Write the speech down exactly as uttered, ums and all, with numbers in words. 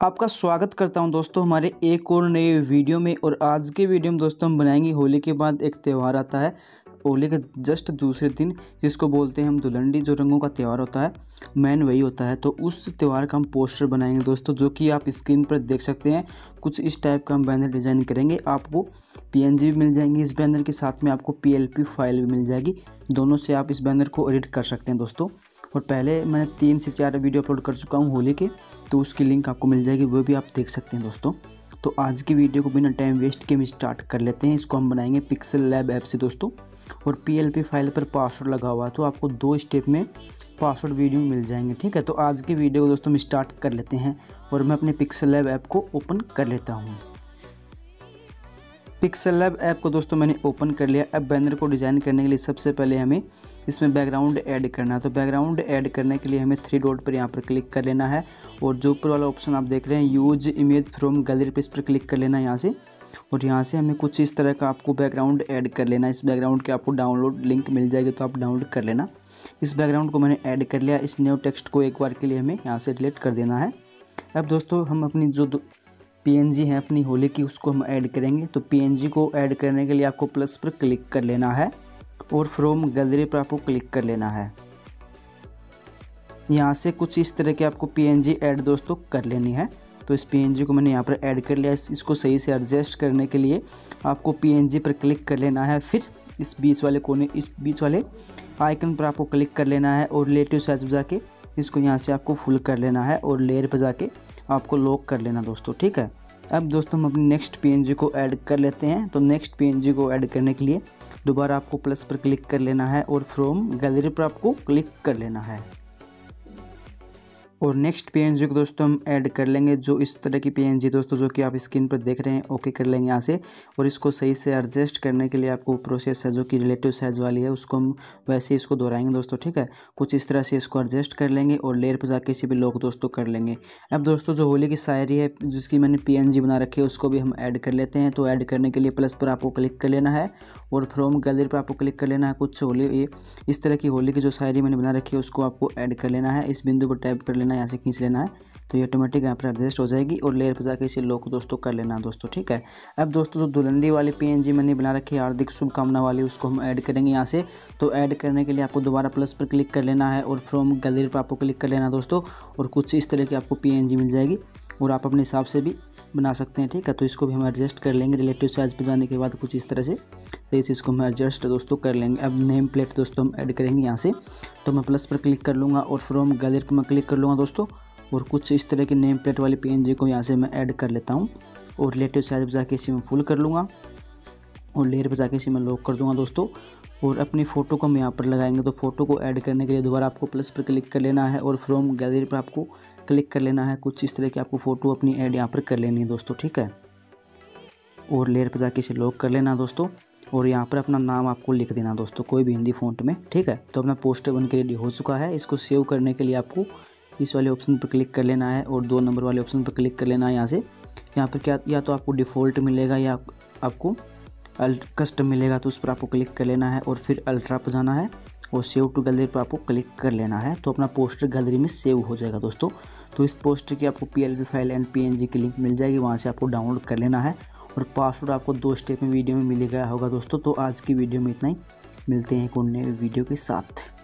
आपका स्वागत करता हूं दोस्तों हमारे एक और नए वीडियो में। और आज के वीडियो में दोस्तों हम बनाएंगे होली के बाद एक त्यौहार आता है होली के जस्ट दूसरे दिन, जिसको बोलते हैं हम धुलंडी, जो रंगों का त्यौहार होता है, मेन वही होता है। तो उस त्यौहार का हम पोस्टर बनाएंगे दोस्तों, जो कि आप स्क्रीन पर देख सकते हैं। कुछ इस टाइप का हम बैनर डिज़ाइन करेंगे। आपको पीएनजी भी मिल जाएंगी इस बैनर के साथ में, आपको पीएलपी फाइल भी मिल जाएगी। दोनों से आप इस बैनर को एडिट कर सकते हैं दोस्तों। और पहले मैंने तीन से चार वीडियो अपलोड कर चुका हूँ होली के, तो उसकी लिंक आपको मिल जाएगी, वो भी आप देख सकते हैं दोस्तों। तो आज की वीडियो को बिना टाइम वेस्ट के हम स्टार्ट कर लेते हैं। इसको हम बनाएंगे पिक्सल लैब ऐप से दोस्तों। और पीएलपी फाइल पर पासवर्ड लगा हुआ है, तो आपको दो स्टेप में पासवर्ड वीडियो मिल जाएंगे। ठीक है, तो आज की वीडियो को दोस्तों हम स्टार्ट कर लेते हैं। और मैं अपने पिक्सल लैब ऐप को ओपन कर लेता हूँ। पिक्सल लैब ऐप को दोस्तों मैंने ओपन कर लिया। अब बैनर को डिज़ाइन करने के लिए सबसे पहले हमें इसमें बैकग्राउंड ऐड करना है। तो बैकग्राउंड ऐड करने के लिए हमें थ्री डॉट पर यहाँ पर क्लिक कर लेना है। और जो ऊपर वाला ऑप्शन आप देख रहे हैं, यूज इमेज फ्रॉम गैलरी पे, इस पर क्लिक कर लेना है यहाँ से। और यहाँ से हमें कुछ इस तरह का आपको बैकग्राउंड ऐड कर लेना है। इस बैकग्राउंड के आपको डाउनलोड लिंक मिल जाएगी, तो आप डाउनलोड कर लेना। इस बैकग्राउंड को मैंने ऐड कर लिया। इस न्यू टेक्स्ट को एक बार के लिए हमें यहाँ से डिलीट कर देना है। अब दोस्तों हम अपनी जो पीएनजी है अपनी होली की, उसको हम ऐड करेंगे। तो पीएनजी को ऐड करने के लिए आपको प्लस पर क्लिक कर लेना है और फ्रॉम गैलरी पर आपको क्लिक कर लेना है। यहाँ से कुछ इस तरह के आपको पीएनजी ऐड दोस्तों कर लेनी है। तो इस पीएनजी को मैंने यहाँ पर ऐड कर लिया। इसको सही से एडजस्ट करने के लिए आपको पीएनजी पर क्लिक कर लेना है। फिर इस बीच वाले कोने, इस बीच वाले आइकन पर आपको क्लिक कर लेना है और रिलेटिव साइज पर जाके इसको यहाँ से आपको फुल कर लेना है और लेयर पर जाके आपको लॉक कर लेना दोस्तों। ठीक है, अब दोस्तों हम अपनी नेक्स्ट पीएनजी को ऐड कर लेते हैं। तो नेक्स्ट पीएनजी को ऐड करने के लिए दोबारा आपको प्लस पर क्लिक कर लेना है और फ्रॉम गैलरी पर आपको क्लिक कर लेना है। और नेक्स्ट पीएनजी को दोस्तों हम ऐड कर लेंगे, जो इस तरह की पीएनजी दोस्तों, जो कि आप स्क्रीन पर देख रहे हैं। ओके कर लेंगे यहाँ से। और इसको सही से एडजस्ट करने के लिए आपको प्रोसेस है जो कि रिलेटिव साइज वाली है, उसको हम वैसे इसको दोहराएंगे दोस्तों। ठीक है, कुछ इस तरह से इसको एडजस्ट कर लेंगे और लेयर पर जाके इसे भी लॉक दोस्तों कर लेंगे। अब दोस्तों जो होली की शायरी है जिसकी मैंने पीएनजी बना रखी है, उसको भी हम ऐड कर लेते हैं। तो ऐड करने के लिए प्लस पर आपको क्लिक कर लेना है और फ्रॉम गैलरी पर आपको क्लिक कर लेना है। कुछ होली इस तरह की होली की जो शायरी मैंने बना रखी है, उसको आपको ऐड कर लेना है। इस बिंदु को टैप कर लेना है, यहाँ से खींच लेना है, तो ये ऑटोमेटिक यहाँ पर एडजस्ट हो जाएगी। और लेयर पर जाके इसे लॉक दोस्तों कर लेना दोस्तों। ठीक है, अब दोस्तों जो धुलंडी वाली पीएनजी मैंने बना रखी है हार्दिक शुभकामना वाली, उसको हम ऐड करेंगे यहाँ से। तो ऐड करने के लिए आपको दोबारा प्लस पर क्लिक कर लेना है और फ्रॉम गैलरी पर आपको क्लिक कर लेना दोस्तों। और कुछ इस तरह की आपको पीएनजी मिल जाएगी और आप अपने हिसाब से भी बना सकते हैं। ठीक है, तो इसको भी हम एडजस्ट कर लेंगे। रिलेटिव साइज पे जाने के बाद कुछ इस तरह से सही से इसको हम एडजस्ट दोस्तों कर लेंगे। अब नेम प्लेट दोस्तों हम ऐड करेंगे यहाँ से। तो मैं प्लस पर क्लिक कर लूँगा और फ्रॉम गैलरी पर मैं क्लिक कर लूँगा दोस्तों। और कुछ इस तरह की नेम प्लेट वाली पीएनजी को यहाँ से मैं ऐड कर लेता हूँ और रिलेटिव साइज पर जाके इसे मैं फुल कर लूँगा और लेयर पर जाके इसे मैं लॉक कर दूँगा दोस्तों। और अपनी फ़ोटो को हम यहाँ पर लगाएंगे। तो फ़ोटो को ऐड करने के लिए दोबारा आपको प्लस पर क्लिक कर लेना है और फ्रॉम गैलरी पर आपको क्लिक कर लेना है। कुछ इस तरह की आपको फ़ोटो अपनी ऐड यहाँ पर कर लेनी है दोस्तों। ठीक है, और लेयर पर जाके इसे लॉक कर लेना दोस्तों। और यहाँ पर अपना नाम आपको लिख देना दोस्तों, कोई भी हिंदी फ़ॉन्ट में। ठीक है, तो अपना पोस्टर बन के रेडी हो चुका है। इसको सेव करने के लिए आपको इस वाले ऑप्शन पर क्लिक कर लेना है और दो नंबर वाले ऑप्शन पर क्लिक कर लेना है यहाँ से। यहाँ पर क्या, या तो आपको डिफ़ॉल्ट मिलेगा या आपको अल्ट कस्टम मिलेगा, तो उस पर आपको क्लिक कर लेना है और फिर अल्ट्रा पर जाना है और सेव टू गैलरी पर आपको क्लिक कर लेना है। तो अपना पोस्टर गैलरी में सेव हो जाएगा दोस्तों। तो इस पोस्टर की आपको पीएलपी फाइल एंड पीएनजी की लिंक मिल जाएगी, वहाँ से आपको डाउनलोड कर लेना है। और पासवर्ड आपको दो स्टेप में वीडियो में मिल गया होगा दोस्तों। तो आज की वीडियो में इतना ही, मिलते हैं एक और नए वीडियो के साथ।